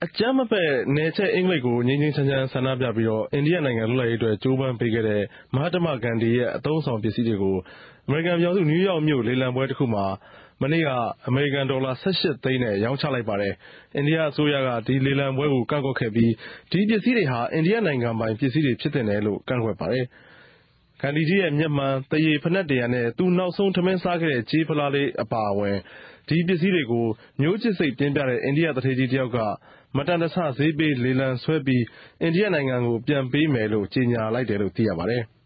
အကြမ်းမဖက်နယ်ချက်အင်္ဂလိပ်ကိုငြိမ်းငြိမ်းချမ်းချမ်းဆန္ဒပြပြီးတော့အိန္ဒိယနိုင်ငံလွတ်လပ်ရေးအတွက်ကြိုးပမ်းပေးခဲ့တဲ့မဟာတမဂန္ဒီရဲ့အသုံးအဆောင်ပစ္စည်းတွေကိုအမေရိကန်ပြည်ထောင်စုနယူးယောက်မြို့လေလံပွဲတစ်ခုမှာမနေ့ကအမေရိကန်ဒေါ်လာ18သိန်းနဲ့ရောင်းချလိုက်ပါတယ်။အိန္ဒိယအစိုးရကဒီလေလံပွဲကိုကန့်ကွက်ခဲ့ပြီးဒီပစ္စည်းတွေဟာအိန္ဒိယနိုင်ငံပိုင်ပစ္စည်းတွေဖြစ်တယ်လို့ကန့်ကွက်ပါတယ်။ဂန္ဒီကြီးရဲ့မျက်မှန်တရေဖနက်တရံနဲ့သူနောက်ဆုံးထမင်းစားခဲ့တဲ့ကြေးဖလားလေးအပါအဝင်ဒီပစ္စည်းတွေကိုမျိုးချစ်စိတ်ပြင်းပြတဲ့အိန္ဒိယတထေးကြီးတယောက်ကမတန်တဆဈေးပေးလေလံဆွဲပြီးအိန္ဒိယနိုင်ငံကိုပြန်ပေးမယ်လို့ကြေညာလိုက်တယ်လို့သိရပါတယ်။